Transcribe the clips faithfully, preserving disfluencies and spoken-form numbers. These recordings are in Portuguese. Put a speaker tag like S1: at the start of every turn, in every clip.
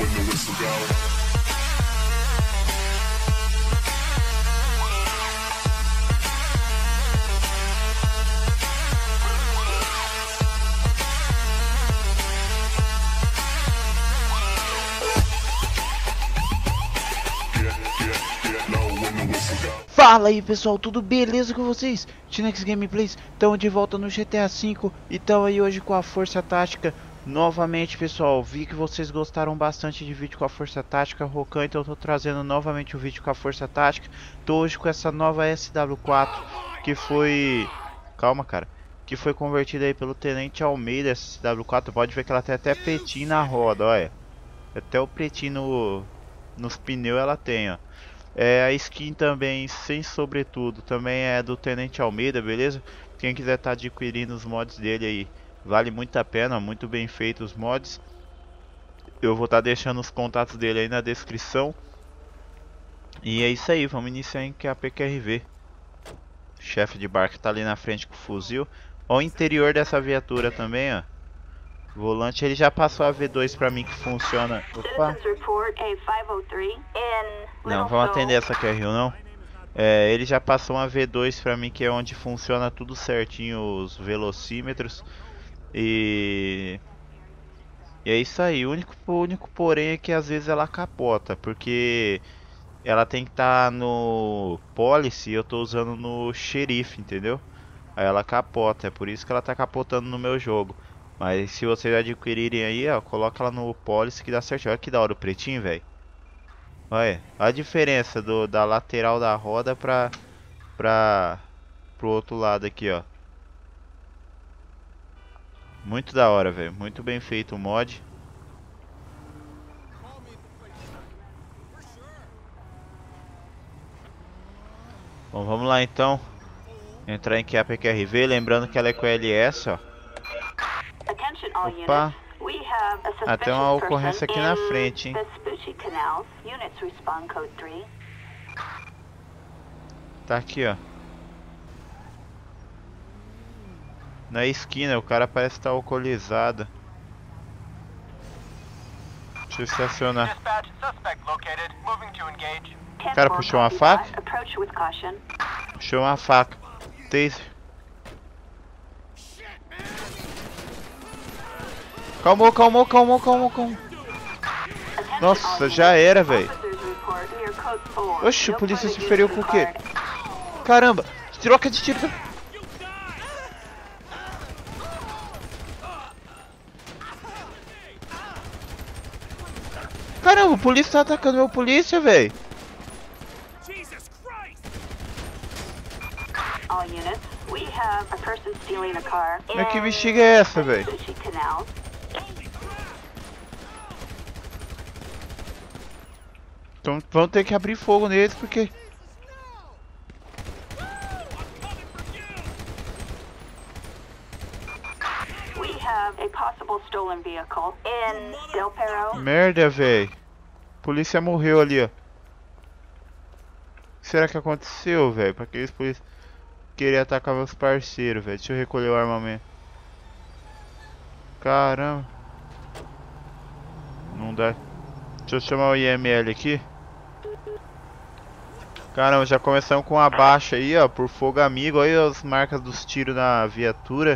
S1: Fala aí pessoal, tudo beleza com vocês? Tinex Gameplays, estamos de volta no G T A cinco e estamos aí hoje com a Força Tática novamente pessoal. Vi que vocês gostaram bastante de vídeo com a Força Tática Rocan, então eu tô trazendo novamente o vídeo com a Força Tática. Tô hoje com essa nova S W quatro que foi... Calma cara, que foi convertida aí pelo Tenente Almeida, essa S W quatro. Pode ver que ela tem até pretinho na roda, olha. Até o pretinho no... nos pneus ela tem, ó. É, a skin também, sem sobretudo, também é do Tenente Almeida, beleza? Quem quiser estar tá adquirindo os mods dele aí, vale muito a pena, muito bem feito os mods. Eu vou estar tá deixando os contatos dele aí na descrição. E é isso aí, vamos iniciar em a P Q R V. Chefe de barco tá ali na frente com o fuzil. Ó, o interior dessa viatura também, ó. O volante ele já passou a V dois pra mim que funciona. Opa. Não, vamos atender essa Q R U não. É, ele já passou uma V dois pra mim que é onde funciona tudo certinho os velocímetros. E... E é isso aí. O único, o único porém é que às vezes ela capota. Porque ela tem que estar tá no policy e eu tô usando no xerife, entendeu? Aí ela capota, é por isso que ela tá capotando no meu jogo. Mas se vocês adquirirem aí, ó, coloca ela no policy que dá certo. Olha que da hora o pretinho, velho. Olha, olha a diferença do, da lateral da roda pra, pra, pro outro lado aqui, ó. Muito da hora, velho. Muito bem feito o mod. Bom, vamos lá então. Entrar em Q P Q R V, lembrando que ela é com L S, ó. Opa. Ah, tem uma ocorrência aqui na frente, hein. Tá aqui, ó. Na esquina, o cara parece estar alcoolizado. Deixa eu estacionar. O cara puxou uma faca? Puxou uma faca. Taser. Calmou, calmou, calmou, calmou, calmou. Nossa, já era, velho. Oxi, o polícia se feriu por quê? Caramba, troca de tiro. Caramba, o polícia tá atacando meu polícia, velho. Mas que bexiga é essa, velho? Então vamos ter que abrir fogo neles porque... Merda, velho. A polícia morreu ali, ó. O que será que aconteceu, velho? Pra que eles polícia querer atacar meus parceiros, velho? Deixa eu recolher o armamento. Caramba. Não dá. Deixa eu chamar o I M L aqui. Caramba, já começamos com a baixa aí, ó, por fogo amigo. Olha as marcas dos tiros na viatura.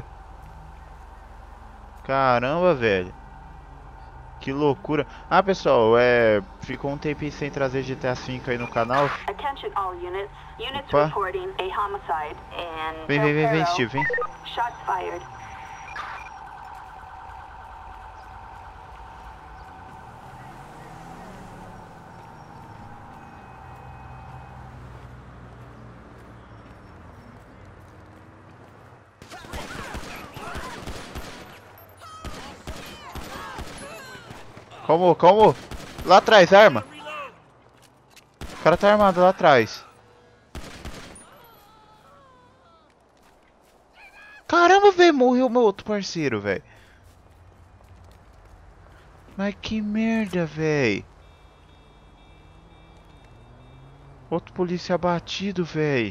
S1: Caramba, velho. Que loucura. Ah, pessoal, é... ficou um tempinho sem trazer G T A cinco aí no canal. Opa. Vem, vem, vem, vem, Steve, vem. Calma, calma. Lá atrás, arma. O cara tá armado lá atrás. Caramba, velho. Morreu meu outro parceiro, velho. Mas que merda, velho. Outro polícia abatido, velho.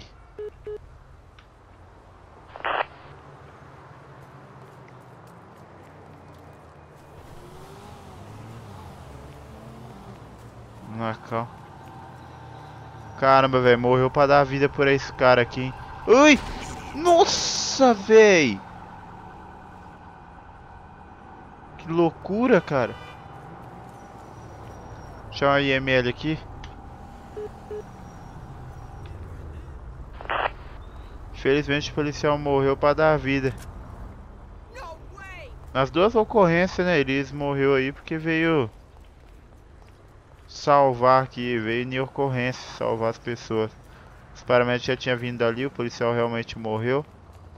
S1: Na cal. Caramba, velho. Morreu pra dar vida por esse cara aqui, hein? Ui! Nossa, velho! Que loucura, cara. Deixa eu I M L aqui. Infelizmente o policial morreu pra dar vida. Nas duas ocorrências, né? Eles morreu aí porque veio salvar aqui, veio em ocorrência salvar as pessoas. Os paramédicos já tinham vindo ali, o policial realmente morreu.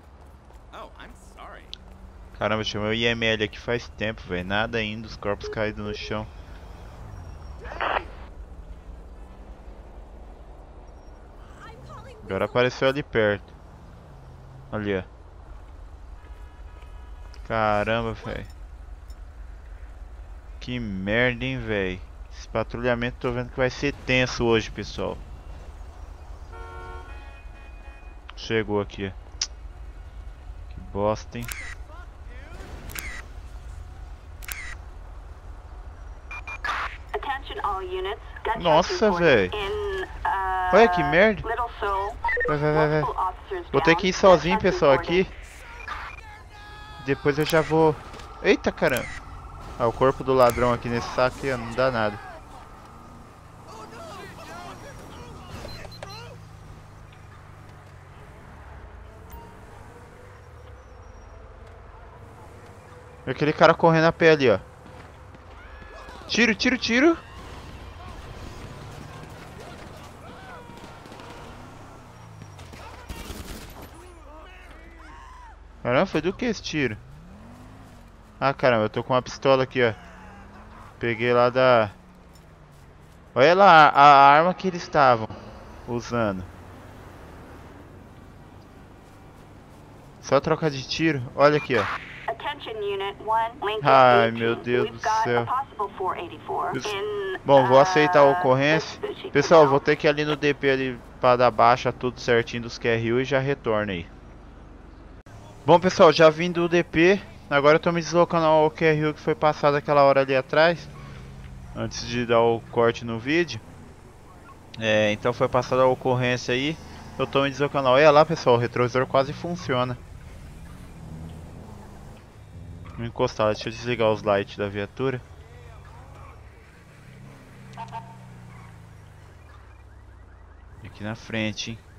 S1: Caramba, chamei o I M L aqui faz tempo, velho. Nada ainda, os corpos caídos no chão. Agora apareceu ali perto. Ali, ó. Caramba, velho. Que merda, hein, velho. Esse patrulhamento tô vendo que vai ser tenso hoje, pessoal. Chegou aqui. Que bosta, hein. Nossa, velho. Olha que merda. Vai, vai, vai, vai. Vou ter que ir sozinho, pessoal, aqui. Depois eu já vou... Eita, caramba. Ah, o corpo do ladrão aqui nesse saco aqui, não dá nada. Aquele cara correndo a pé ali, ó. Tiro, tiro, tiro. Caramba, foi do que esse tiro? Ah, caramba, eu tô com uma pistola aqui, ó. Peguei lá da... Olha lá a arma que eles estavam usando. Só trocar de tiro. Olha aqui, ó. Ai, meu Deus do céu. Bom, vou aceitar a ocorrência. Pessoal, vou ter que ir ali no D P ali pra dar baixa tudo certinho dos Q R U e já retorno aí. Bom, pessoal, já vim do D P. Agora eu tô me deslocando ao Q R U que foi passado aquela hora ali atrás, antes de dar o corte no vídeo. É, então foi passada a ocorrência aí. Eu tô me deslocando. Olha lá, pessoal, o retrovisor quase funciona. Vou encostar, deixa eu desligar os lights da viatura. Aqui na frente, hein.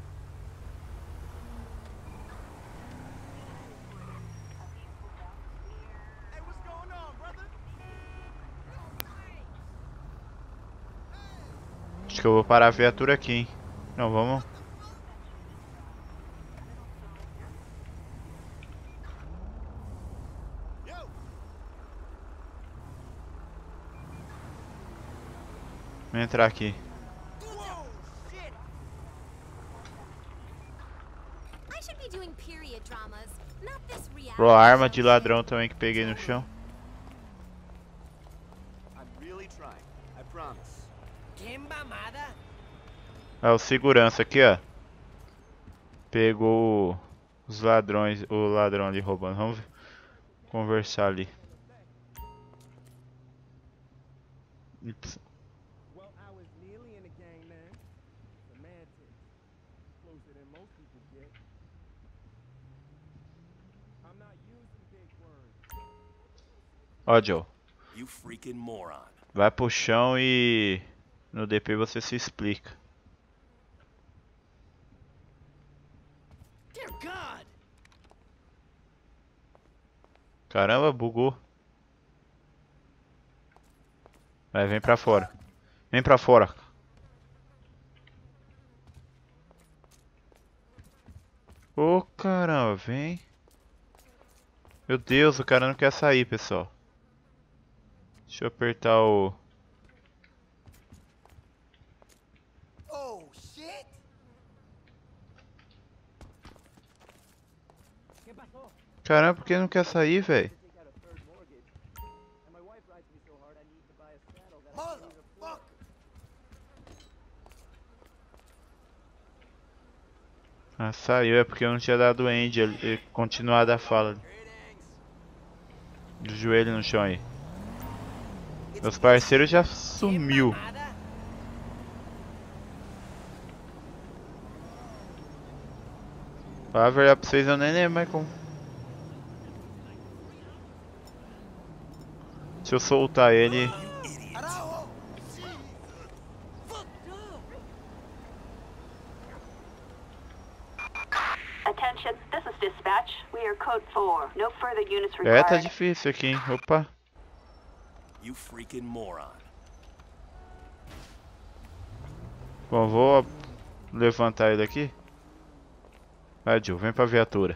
S1: Acho que eu vou parar a viatura aqui, hein. Não, vamos. Vou entrar aqui. Bro, a arma de ladrão também que peguei no chão. Ah, o segurança aqui, ó. Pegou os ladrões, o ladrão ali roubando. Vamos conversar ali. Ups. Ó, Joe. Vai pro chão e no D P você se explica. Caramba, bugou. Vai, vem pra fora. Vem pra fora. Ô, oh, caramba, vem. Meu Deus, o cara não quer sair, pessoal. Deixa eu apertar o... Caramba, por que não quer sair, velho? Ah, saiu, é porque eu não tinha dado end, ele continuado a fala. Do joelho no chão aí. Meus parceiros já sumiu. Pra verdade pra vocês, eu nem lembro mais como. Se eu soltar ele...
S2: Attention, this is dispatch. We are code four. No further units
S1: É, tá
S2: required.
S1: difícil aqui, hein? Opa.
S3: You freaking moron.
S1: Bom, vou levantar ele aqui. Vai, Jill, vem pra viatura.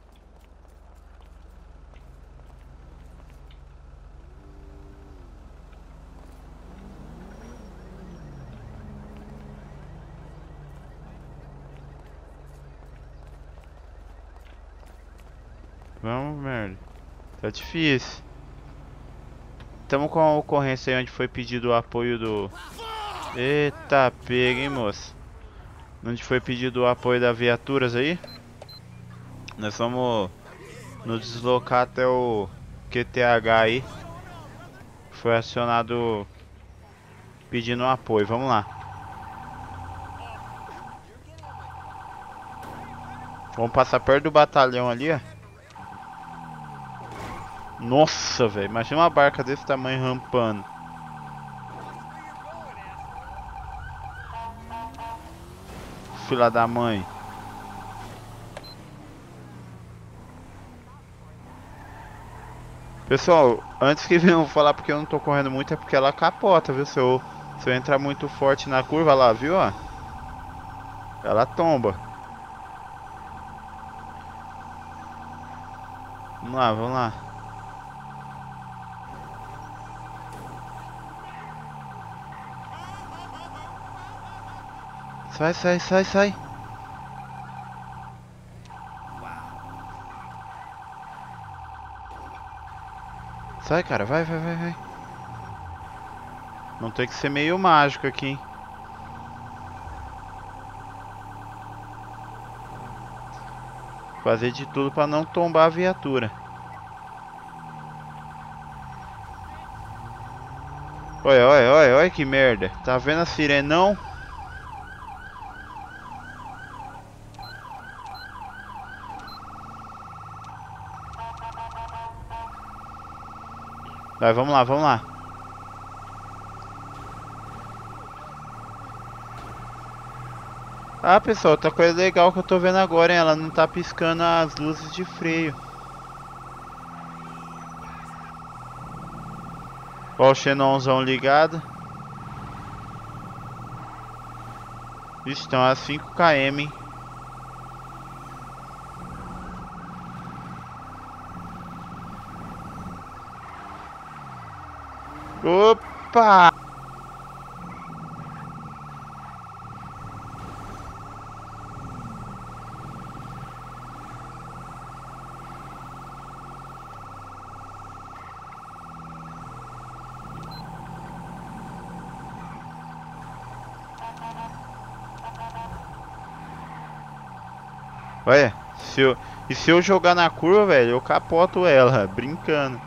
S1: Vamos, merda. Tá difícil. Tamo com a ocorrência aí onde foi pedido o apoio do... Eita, pega, hein, moça. Onde foi pedido o apoio das viaturas aí. Nós vamos nos deslocar até o Q T H aí. Foi acionado pedindo um apoio. Vamos lá. Vamos passar perto do batalhão ali, ó. Nossa, velho. Imagina uma barca desse tamanho rampando. Filha da mãe. Pessoal, antes que venham falar porque eu não tô correndo muito, é porque ela capota, viu? Se eu, se eu entrar muito forte na curva lá, viu? Ó, ela tomba. Vamos lá, vamos lá. Sai, sai, sai, sai. Sai, cara, vai, vai, vai, vai. Não tem que ser meio mágico aqui, hein? Fazer de tudo pra não tombar a viatura. Olha, olha, olha, olha que merda. Tá vendo a sirenão? Vai, vamos lá, vamos lá. Ah, pessoal, outra coisa legal que eu tô vendo agora, hein? Ela não tá piscando as luzes de freio. Ó o xenonzão ligado. Estão a cinco quilômetros, hein? Opa! Olha, se eu, e se eu jogar na curva, velho, eu capoto ela, brincando.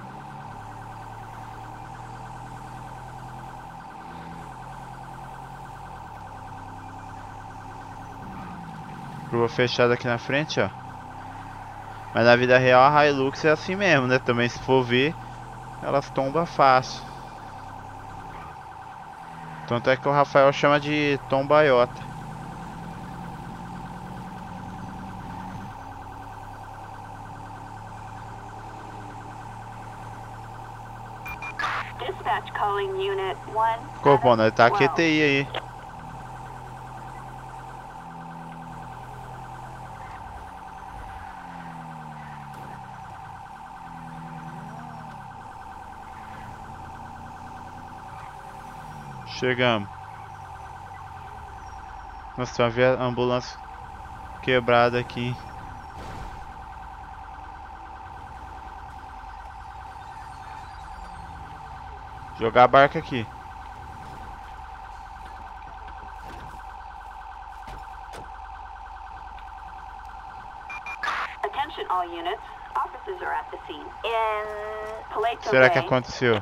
S1: Curva fechada aqui na frente, ó. Mas na vida real a Hilux é assim mesmo, né? Também se for ver, elas tombam fácil. Tanto é que o Rafael chama de tombaiota.
S2: Dispatch calling unit one.
S1: Pô, pô, nós tá Q T I aí. Chegamos. Nossa, tem uma ambulância quebrada aqui. Jogar a barca aqui.
S2: Attention all units. Officers are at the scene. In Paleto
S1: Será que
S2: Bay.
S1: aconteceu?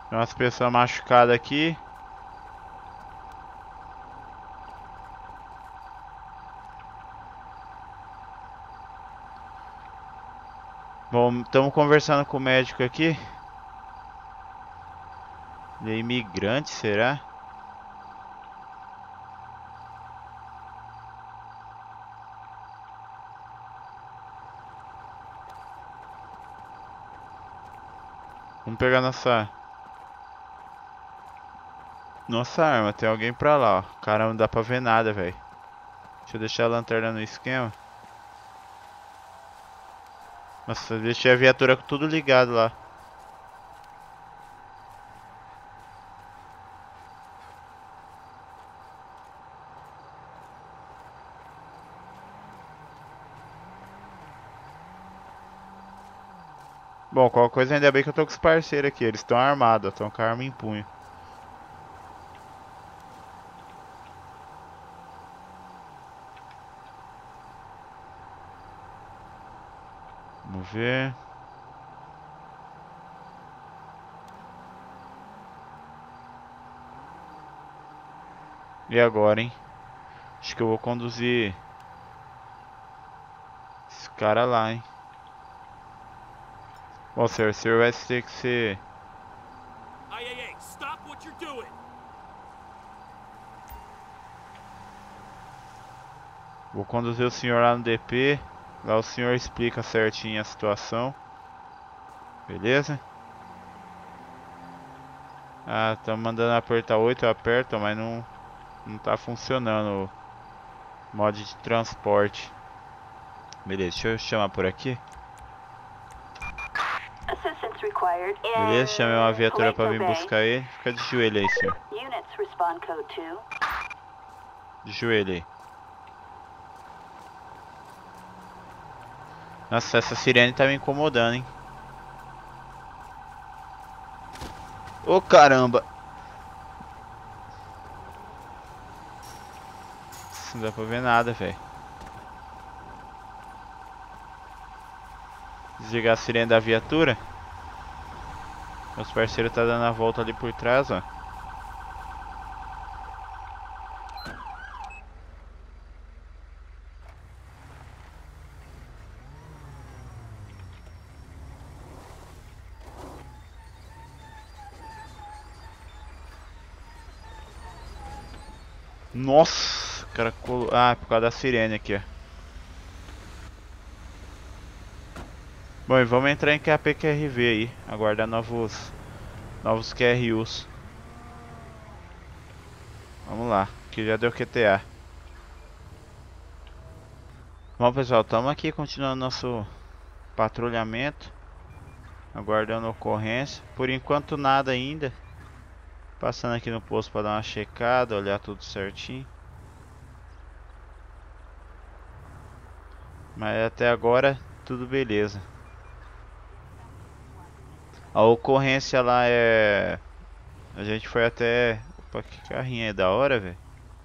S1: Tem umas pessoas machucadas aqui. Bom, estamos conversando com o médico aqui. Ele é imigrante, será? Vamos pegar nossa... Nossa arma. Tem alguém pra lá, ó. Caramba, não dá pra ver nada, velho. Deixa eu deixar a lanterna no esquema. Nossa, eu deixei a viatura com tudo ligado lá. Bom, qualquer coisa ainda bem que eu tô com os parceiros aqui. Eles estão armados, estão com a arma em punho. Vamos ver. E agora, hein? Acho que eu vou conduzir esse cara lá, hein? Bom, senhor, o senhor vai ter que ser...
S3: Hey, hey, hey, stop what you're doing!
S1: Vou conduzir o senhor lá no D P. Lá o senhor explica certinho a situação. Beleza? Ah, tá mandando apertar oito, eu aperto, mas não, não tá funcionando o modo de transporte. Beleza, deixa eu chamar por aqui.
S2: Assistance required in
S1: Beleza, chamei uma viatura pra vir
S2: Paleto Bay.
S1: buscar ele. Fica de joelho aí, senhor.
S2: Units respond code two.
S1: De joelho aí. Nossa, essa sirene tá me incomodando, hein? Ô, caramba! Não dá pra ver nada, velho. Desligar a sirene da viatura. Meus parceiros tá dando a volta ali por trás, ó. Nossa, o cara colo... Ah, por causa da sirene aqui, ó. Bom, e vamos entrar em Q P Q R V aí, aguardar novos novos Q R Us. Vamos lá, que já deu Q T A. Bom, pessoal, estamos aqui continuando nosso patrulhamento, aguardando ocorrência. Por enquanto nada ainda. Passando aqui no posto para dar uma checada, olhar tudo certinho. Mas até agora tudo beleza. A ocorrência lá é... A gente foi até... Opa, que carrinho é da hora, velho.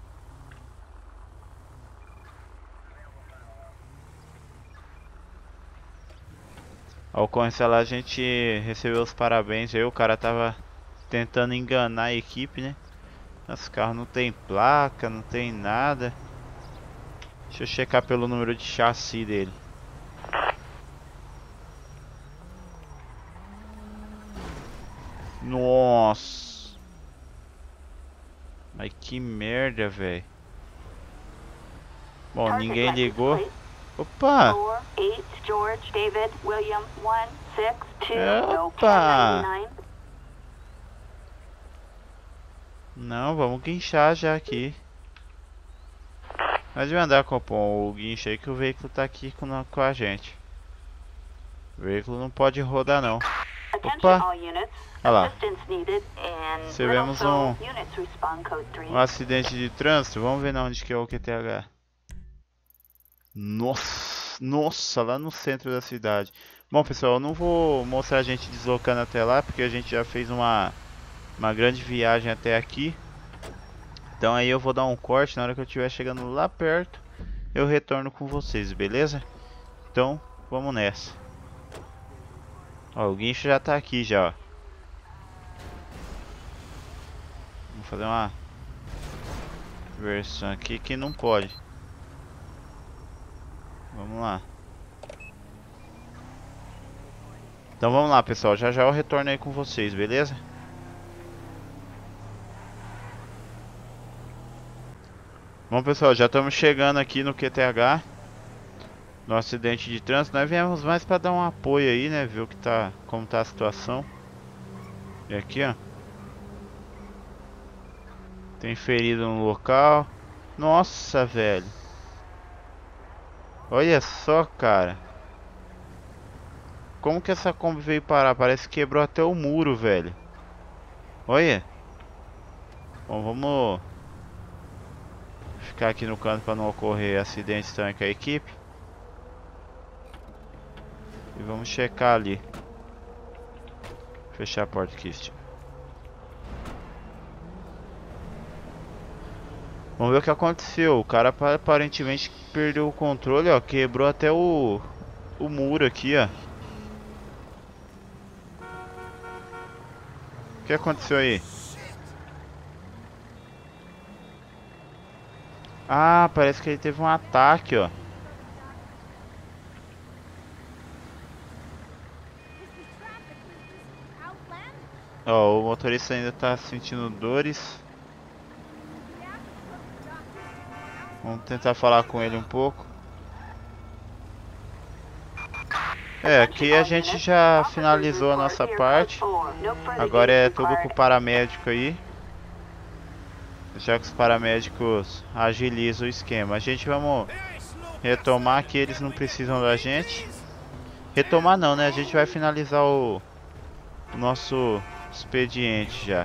S1: A ocorrência lá a gente recebeu os parabéns. Aí o cara tava tentando enganar a equipe, né? Esse carro não tem placa, não tem nada. Deixa eu checar pelo número de chassi dele. Nossa. Mas que merda, velho. Bom,
S2: Target
S1: ninguém
S2: license
S1: ligou.
S2: plate.
S1: Opa!
S2: four, eight, George, David, William, one, six, two, no,
S1: Opa!
S2: ten ninety-nine.
S1: Não, vamos guinchar já aqui. Mas vai andar, Copom, o guincho aí que o veículo tá aqui com, com a gente. O veículo não pode rodar não.
S2: Attention
S1: Opa!
S2: all units.
S1: Olha lá.
S2: Assistance needed in
S1: Recebemos
S2: Littleville.
S1: um-
S2: Units respond code three.
S1: Um acidente de trânsito, vamos ver na onde que é o Q T H. Nossa, nossa, lá no centro da cidade. Bom, pessoal, eu não vou mostrar a gente deslocando até lá, porque a gente já fez uma, uma grande viagem até aqui. Então aí eu vou dar um corte, na hora que eu estiver chegando lá perto, eu retorno com vocês, beleza? Então, vamos nessa. Ó, o guincho já tá aqui já, ó. Vou fazer uma versão aqui que não pode. Vamos lá. Então vamos lá, pessoal. Já já eu retorno aí com vocês, beleza? Bom, pessoal, já estamos chegando aqui no Q T H. No acidente de trânsito. Nós viemos mais para dar um apoio aí, né? Ver o que tá, como tá a situação. E aqui, ó. Tem ferido no local. Nossa, velho. Olha só, cara. Como que essa Kombi veio parar? Parece que quebrou até o muro, velho. Olha. Bom, vamos ficar aqui no canto para não ocorrer acidentes também com a equipe. E vamos checar ali. Fechar a porta aqui, Steve. Vamos ver o que aconteceu. O cara aparentemente perdeu o controle, ó. Quebrou até o, o muro aqui, ó. O que aconteceu aí? Ah, parece que ele teve um ataque, ó. Ó, o motorista ainda tá sentindo dores. Vamos tentar falar com ele um pouco. É, aqui a gente já finalizou a nossa parte. Agora é tudo com o paramédico aí. Já que os paramédicos agilizam o esquema. A gente vamos retomar que eles não precisam da gente. Retomar não, né? A gente vai finalizar o, o nosso expediente já.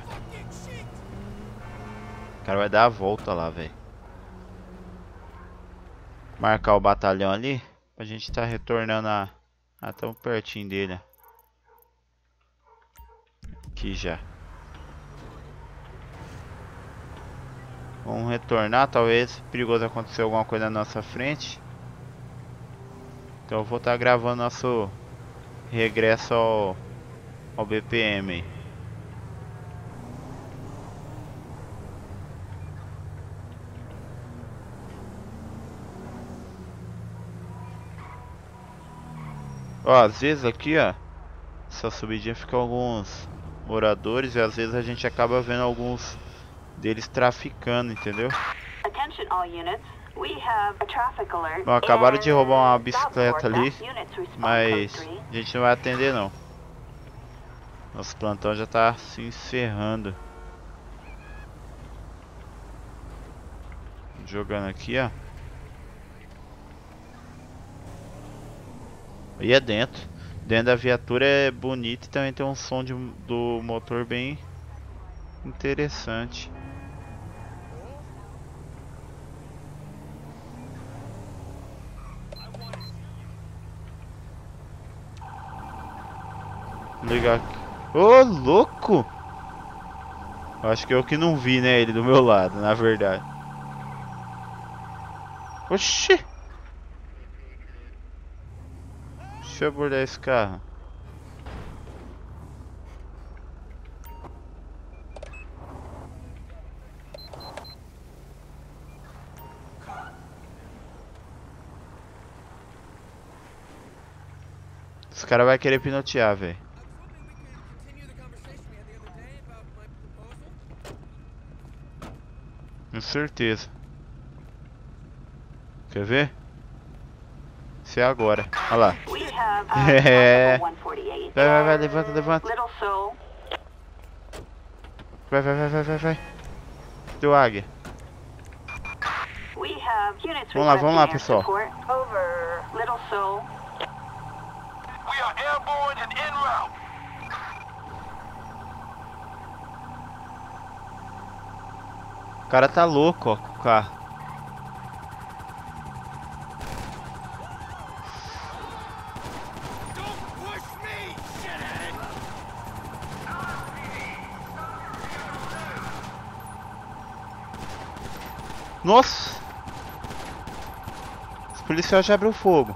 S1: O cara vai dar a volta lá, velho. Marcar o batalhão ali. A gente tá retornando a, a tão pertinho dele. Aqui já. Vamos retornar. Talvez perigoso acontecer alguma coisa na nossa frente. Então eu vou estar tá gravando nosso regresso ao, ao B P M aí. Ó, às vezes aqui, ó, essa subidinha fica alguns moradores e às vezes a gente acaba vendo alguns deles traficando, entendeu? Bom, acabaram de roubar uma bicicleta ali, mas a gente não vai atender não. Nosso plantão já tá se encerrando. Jogando aqui, ó. E é dentro. Dentro da viatura é bonito e também tem um som de, do motor bem interessante. Ligar aqui. Ô, louco! Acho que eu que não vi, né, ele do meu lado, na verdade. Oxi! Deixa eu abordar esse carro. Os caras vão querer pinotear, velho. Com certeza. Quer ver? Se é agora. Olha lá. É. Vai, vai, vai, levanta, levanta. Vai, vai, vai, vai, vai, vai. Deu águia. Vamos lá, vamos lá, pessoal. O cara tá louco, ó, com o carro. Nossa! Os policiais já abriu fogo.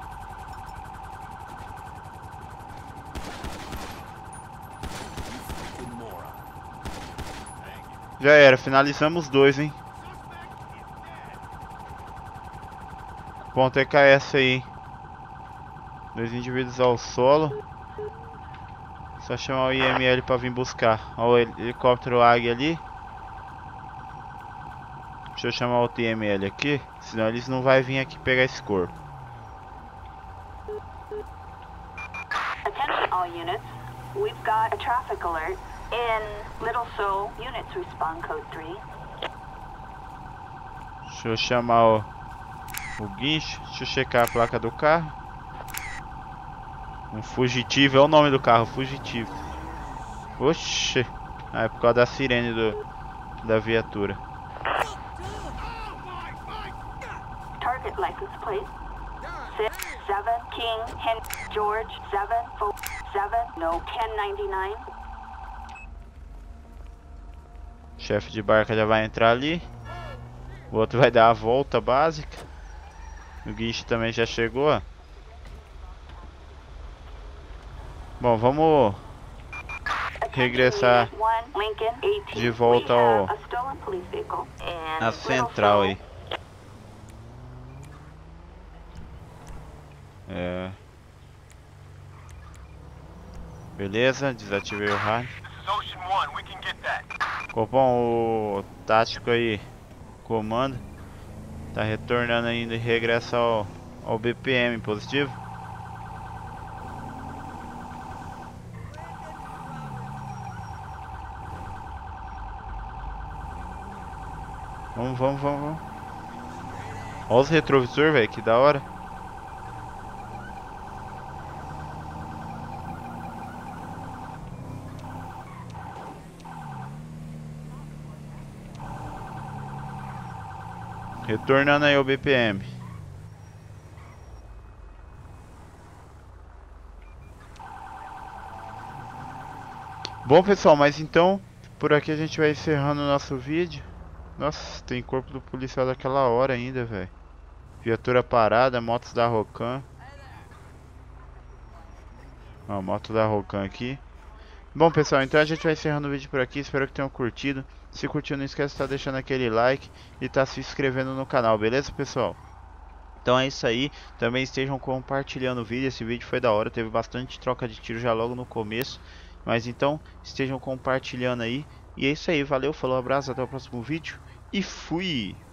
S1: Já era, finalizamos dois, hein? Ponto E K S aí. Dois indivíduos ao solo. Só chamar o I M L pra vir buscar. Olha o helicóptero Águia ali. Deixa eu chamar o I M L aqui. Senão eles não vão vir aqui pegar esse corpo.
S2: Attention all units. We've got a traffic alert in Little Seoul. Units respond code three.
S1: Deixa eu chamar o, o guincho. Deixa eu checar a placa do carro. Um fugitivo, é o nome do carro, fugitivo. Oxi. Ah, é por causa da sirene do, da viatura.
S2: Target license plate. Six, seven, King, Hen, George, seven, four, seven, no, ten ninety-nine.
S1: Chefe de barca já vai entrar ali. O outro vai dar a volta básica. O guincho também já chegou, ó. Bom, vamos regressar de volta ao a central aí. É. Beleza, desativei o rádio. Copom, o tático aí, comando, tá retornando ainda e regressa ao, ao B P M positivo. Vamos, vamos, vamos, vamos. Olha os retrovisores, velho, que da hora. Retornando aí ao B P M. Bom, pessoal, mas então por aqui a gente vai encerrando o nosso vídeo. Nossa, tem corpo do policial daquela hora ainda, velho. Viatura parada, motos da Rocan. Ó, moto da Rocan aqui. Bom, pessoal, então a gente vai encerrando o vídeo por aqui. Espero que tenham curtido. Se curtiu, não esquece de estar deixando aquele like e estar se inscrevendo no canal, beleza, pessoal? Então é isso aí. Também estejam compartilhando o vídeo. Esse vídeo foi da hora, teve bastante troca de tiro já logo no começo. Mas então, estejam compartilhando aí. E é isso aí, valeu, falou, abraço, até o próximo vídeo. E fui!